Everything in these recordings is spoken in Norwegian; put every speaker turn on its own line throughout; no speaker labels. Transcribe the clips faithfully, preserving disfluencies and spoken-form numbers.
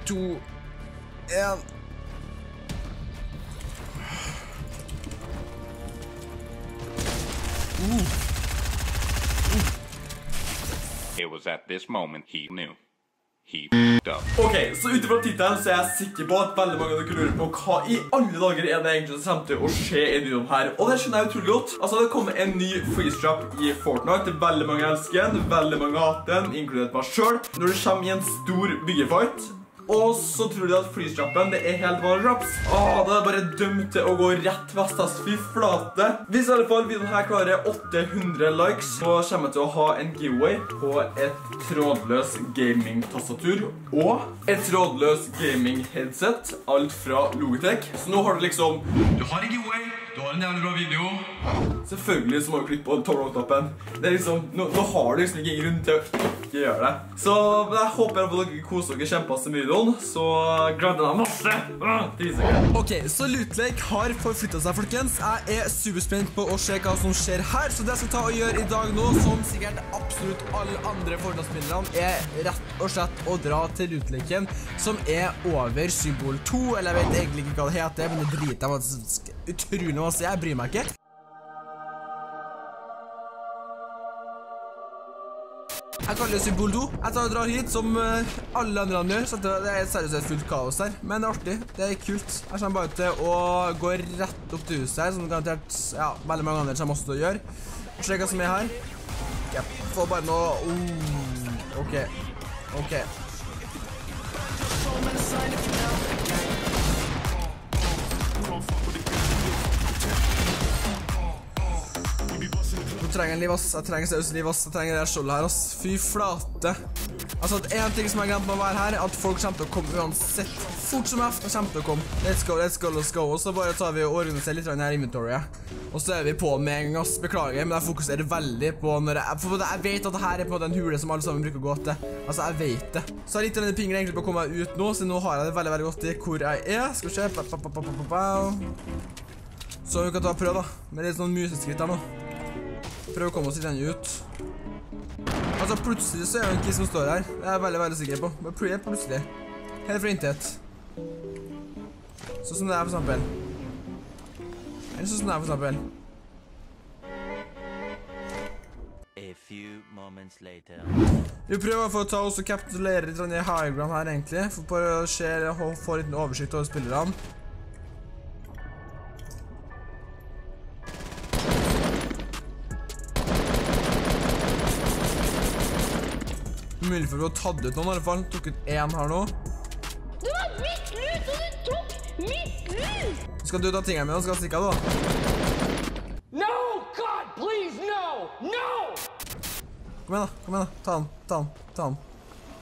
to, en. Uh. Uh.
It was at this moment he knew. He f***ed up.
Ok, så utifra titelen så er jeg sikker på at veldig mange av dere lurer på hva i alle dager er det egentlig som kommer til å skje i videoen her. Og det skjønner jeg utrolig godt. Altså, det kommer en ny freeze trap i Fortnite. Veldig mange elsker den, veldig mange hater den, inkludert meg selv. Når du kommer i en stor byggefight, og så tror du at freeze-trappen, det er helt vanlig raps. Åh, det er bare dømt til å gå rett vest, ass. Fy flate. Hvis i alle fall videoen her klarer åtte hundre likes, så kommer jeg til å ha en giveaway på et trådløs gaming-tastatur og et trådløs gaming-headset, alt fra Logitech. Så nå har du liksom, du har en giveaway, du har en jævlig bra video. Selvfølgelig så må du klikke på tommel-opp-knappen. Det er liksom, nå, nå har du liksom ikke grunn til å ikke gjøre det. Så jeg håper at dere koser dere kjempest i videoen, så gleder jeg masse.
Ok, så Loot-Lake har forflyttet seg, folkens. Jeg er superspent på å se hva som skjer her, så det jeg skal ta og gjøre i dag nå, som sikkert absolutt alle andre Fortnite-spillerne, er rett og slett å dra til Loot-Laken, som er over symbol to, eller jeg vet egentlig ikke hva det heter, men det driter jeg faktisk utrolig masse, jeg bryr meg ikke. Jeg kaller det symbol to. Jeg tar og drar hit som alle andre gjør, så det er seriøst fullt kaos her. Men det er artig, det er kult. Jeg kommer bare til å gå rett opp til huset her, som garantert, ja, veldig mange andre kommer også til å gjøre. Og se hva som er her. Jeg får bare noe... Oh, ok, ok. Jeg trenger en liv, ass. Jeg trenger seriøst liv, ass. Jeg trenger det her skjoldet her, ass. Fy flate. Altså, en ting som jeg glemte med å være her, er at folk kommer til å komme uansett. Fort som F, kommer til å komme. Let's go, let's go, let's go. Og så bare tar vi og organiserer litt her inventoryet. Og så er vi på med en gang, ass. Beklager, men jeg fokuserer veldig på når jeg... For jeg vet at dette er på den hule som alle sammen bruker å gå til. Altså, jeg vet det. Så jeg har litt denne pingeren egentlig på å komme meg ut nå, så nå har jeg det veldig, veldig godt i hvor jeg er. Skal vi se. Pa, pa, pa, pa, pa, pa. Så vi kan ta prøv, da. Med litt sånn museskritt her nå. Prøv å komme oss litt ut. Altså, plutselig så er det ikke som står her. Det er jeg veldig, veldig sikker på. Men prøv plutselig. Helt fra intet. Sånn som det er, for eksempel. Eller sånn som det er, for eksempel.
A few moments later.
Vi prøver for å ta oss og kapitulere litt i high ground her, egentlig. For bare å se og få litt oversikt over spillerne. Mulig for å ha tatt ut noen i alle fall. Tok ut en her nå.
Det var mitt lut, og du tok mitt lut!
Skal du ta tingene mine og skal stikke av da?
No, God, please, no, no!
Kom igjen da, kom igjen da. Ta han, ta han, ta han.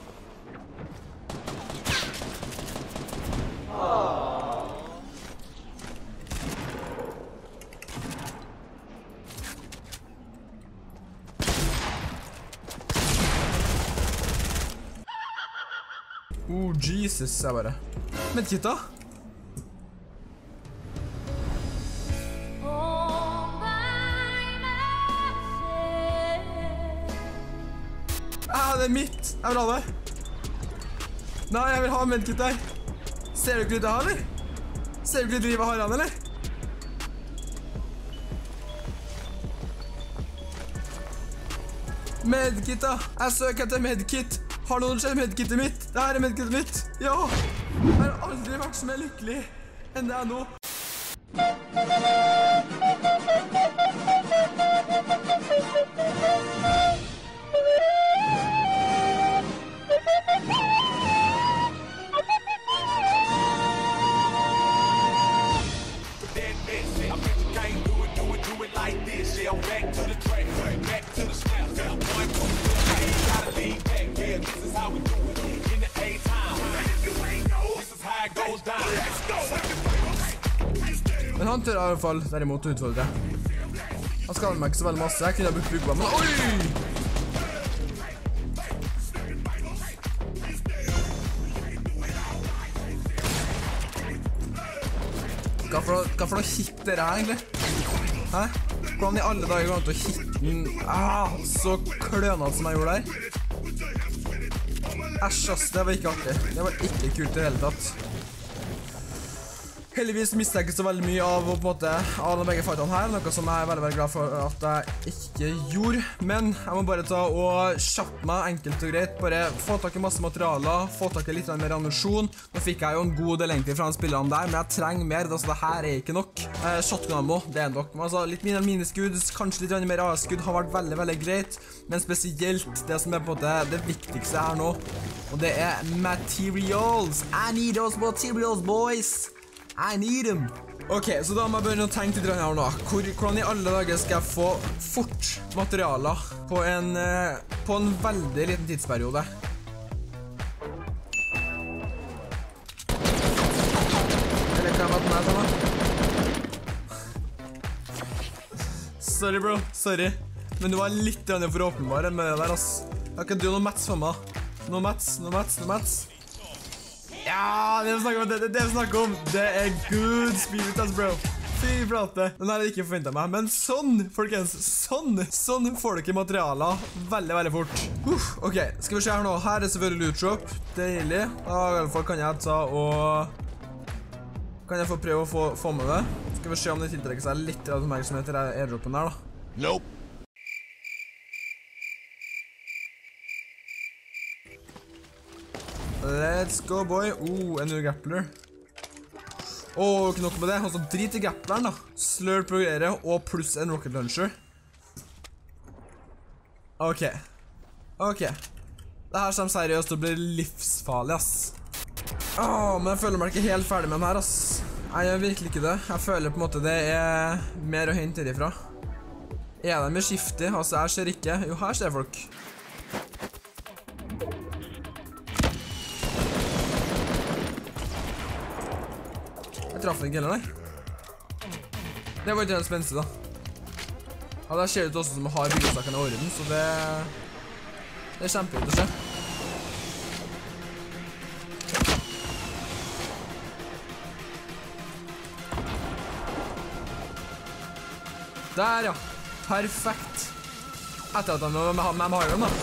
Oh, Jesus, jeg bare. Medkit da? Ah, det er mitt. Jeg vil ha det. Nei, jeg vil ha medkit der. Ser du ikke litt jeg har, eller? Ser du ikke litt livet har han, eller? Medkit da. Jeg søker etter medkit. Har noen sett medkittet mitt? Det her er medkittet mitt. Ja. Jeg har aldri vært så mer lykkelig enn det er nå. Men han tør i alle fall derimot å utfordre. Han skaller meg ikke så veldig masse. Jeg kunne ha brukt brukbar, men oi! Hva for noe, hva for noe hit dere er egentlig? Hæ? Hvordan i alle dager går han til å hitte den? Ah, så klønete som jeg gjorde der. Æsj, ass, det var ikke artig. Det var ikke kult i det hele tatt. Heldigvis mistet jeg ikke så veldig mye av, på en måte, av de begge fightene her, noe som jeg er veldig, veldig glad for at jeg ikke gjorde. Men jeg må bare ta og kjappe meg enkelt og greit, bare få tak i masse materialer, få tak i litt mer ammunisjon. Nå fikk jeg jo en god del egentlig fra de spillene der, men jeg trenger mer, altså det her er ikke nok. Eh, shotgun ammo, det er nok. Men altså, litt mindre miniskudd, kanskje litt mer A S-skudd har vært veldig, veldig greit, men spesielt det som er på en måte det viktigste her nå, og det er materials. I need those materials, boys! I need them. Ok, så da må jeg begynne å tenke litt her nå. Hvor, hvordan i alle dager skal jeg få fort materialer på en, eh, på en veldig liten tidsperiode? Eller kan jeg være på meg sånn da? Sorry bro, sorry. Men du var litt for åpenbar med det der, ass. Har ikke du noe mats for meg? Noe mats, noe mats, noe mats? Ja, det vi snakker om, det, det, det vi snakker om, det er good spirit, ass, bro. Fy flate. Den har jeg ikke forventet meg, men sånn, folkens, sånn, sånn får du ikke materialer veldig, veldig fort. Uff, ok, skal vi se her nå, her er selvfølgelig loot drop, deilig. Da i alle fall kan jeg ta og, kan jeg få prøve å få, få med det. Skal vi se om det tiltrekker seg litt av oppmerksomhet til airdropen her da.
Nope.
Let's go, boy. Oh, en ny grappler. Åh, oh, ikke nok med det. Altså, drit i grappleren da. Slurp progrere og pluss en rocket launcher. Ok. Ok. Det her kommer seriøst til å bli livsfarlig, ass. Åh, men jeg føler meg ikke helt ferdig med den her, ass. Jeg gjør virkelig ikke det. Jeg føler på en måte det er mer å hente herifra. Er de med skiftig? Altså, her ser ikke. Jo, her ser folk. Jeg traff ikke heller, nei. Det var ikke den spenstig, da. Ja, det ser ut også som å ha byggestakene i orden, så det... Det er kjempeut å se. Der, ja. Perfekt. Etter at de med, med, med har dem, da.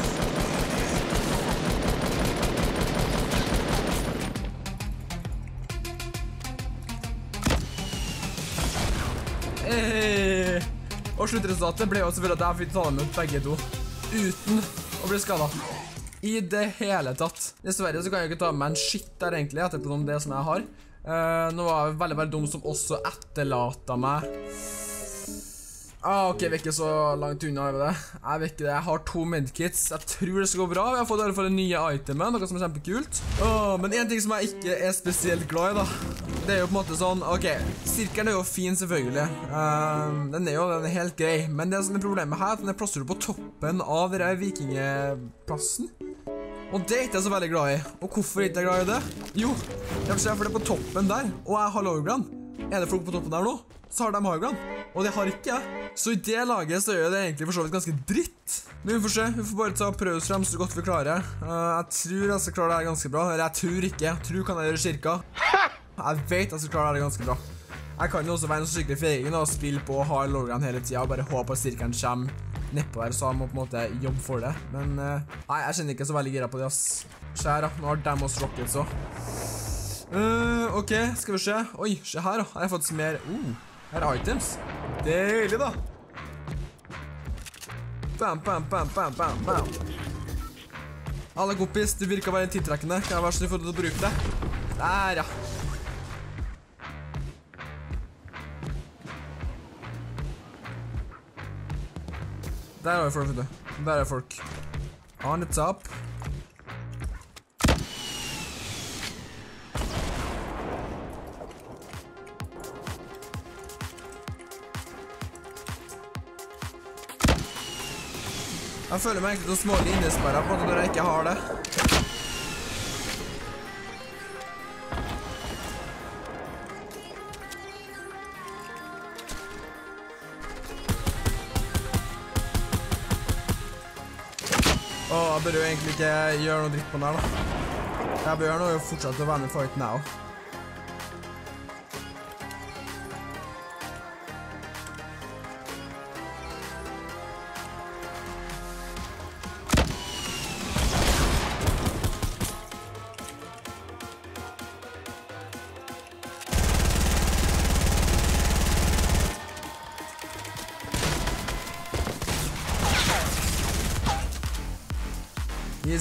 Hey. Og sluttresultatet ble jo selvfølgelig at jeg fikk ta dem ut begge to uten å bli skadet i det hele tatt. Dessverre så kan jeg ikke ta med en shit der egentlig etterpå om det som jeg har. uh, Nå var jeg veldig, veldig dum som også etterlater meg. Ah, ok, vi er ikke så langt unna over det. Jeg vet ikke det, jeg har to medkits. Jeg tror det skal gå bra. Vi har fått i hvert fall en nye itemen, noe som er kjempekult. Åh, men en ting som jeg ikke er spesielt glad i da, det er jo på en måte sånn, ok, sirkelen er jo fin selvfølgelig. Uh, den er jo den er helt grei, men det som er problemet her, at den er plassert på toppen av denne vikingeplassen. Og det er ikke jeg så veldig glad i. Og hvorfor er ikke jeg glad i det? Jo, jeg vil si for det er på toppen der, og jeg har lowground. Er det folk på toppen der nå, så har de highground. Og det har ikke jeg. Så i det laget så gjør det egentlig for så vidt ganske dritt. Men vi får se, vi får bare ta og prøve oss frem så godt vi klarer. uh, Jeg tror jeg skal klare det her ganske bra. Eller jeg tror ikke, jeg tror kan jeg gjøre cirka. Jeg vet jeg skal klare det her ganske bra. Jeg kan jo også være en skikkelig feging og spille på hard lowground hele tiden og bare håpe at cirkelen kommer nedpå der, så jeg må på en måte jobbe for det. Men uh, nei, jeg kjenner ikke så veldig gira på det, ass. Se her da, nå har Damos Rockets også. uh, Ok, skal vi se. Oi, se her da, jeg har fått mer. uh, Her er items. Deilig da. Bam, bam, bam, bam, bam, bam. Alle kompis, du virker å være tidtrekkende. Kan jeg være så snill for å bruke det? Der, ja. Der har vi folk, vet du. Der er folk. On the top. Jeg føler meg egentlig så smålig innesperret på en måte når jeg ikke har det. Åh, jeg bør jo egentlig ikke gjøre noe dritt på den her da. Jeg bør nå jo fortsette å være med i fight now.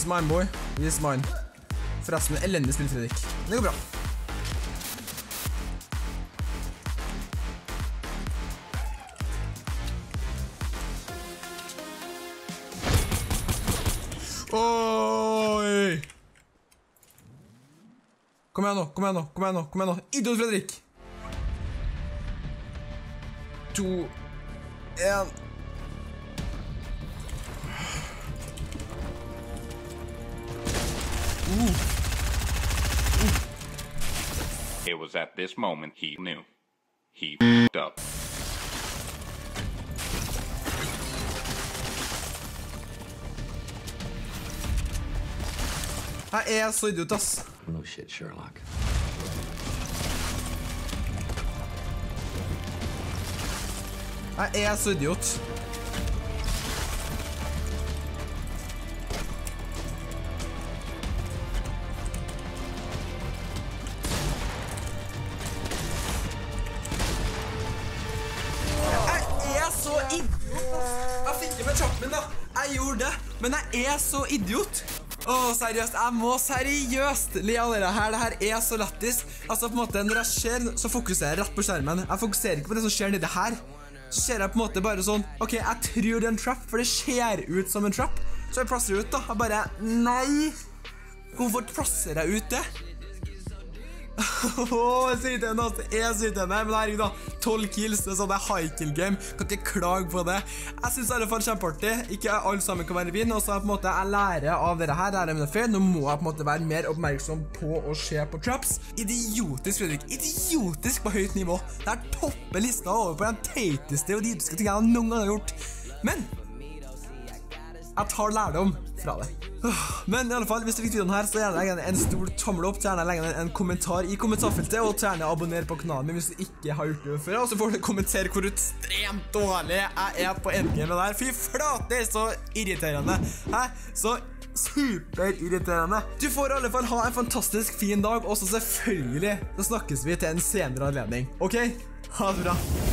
He's mine, boy. He's mine. Forresten, elendig spill, Fredrik. Det går bra. Oi! Kom igjen nå, kom igjen nå, kom igjen nå, kom igjen nå. Idiot, Fredrik! To, en. Uh. Uh.
It was at this moment he knew. He f***ed up.
Jeg er så idiot, ass.
No shit, Sherlock.
Jeg er så idiot. Jeg er så idiot, ass. Jeg fikk ikke med chatten min, da. Jeg gjorde det, men jeg er så idiot. Åh, seriøst, jeg må seriøst le av dere her, det her er så lettis. Altså, på en måte, når jeg ser, så fokuserer jeg rett på skjermen. Jeg fokuserer ikke på det som skjer nede her. Så ser jeg på en måte bare sånn, ok, jeg tror det er en trap, for det ser ut som en trap. Så jeg plasserer ut da, jeg bare, nei. Hvorfor plasserer jeg ut det? Åh, jeg sier til henne, altså, jeg sier til henne, men herregud da, tolv kills, det er sånn, det er high kill game, kan ikke klage på det. Jeg synes i alle fall kjempeartig, ikke alle sammen kan være vinn, og så på en måte, jeg lærer av dere her, det er mine feil, nå må jeg på en måte være mer oppmerksom på å se på traps. Idiotisk, Fredrik, idiotisk på høyt nivå. Det er toppe lista over på den teiteste og idiotiske ting jeg noen gang har gjort. Men jeg tar lærdom fra det. Men i alle fall, hvis du likte videoen her, så gjerne legg en stor tommel opp, gjerne legg en kommentar i kommentarfeltet, og gjerne abonner på kanalen min hvis du ikke har gjort det før, og så får du kommentere hvor ekstremt dårlig jeg er på endgame der. Fy flate, så irriterende. Hæ? Så superirriterende. Du får i alle fall ha en fantastisk fin dag, og så selvfølgelig, så snakkes vi til en senere anledning. Ok? Ha det bra.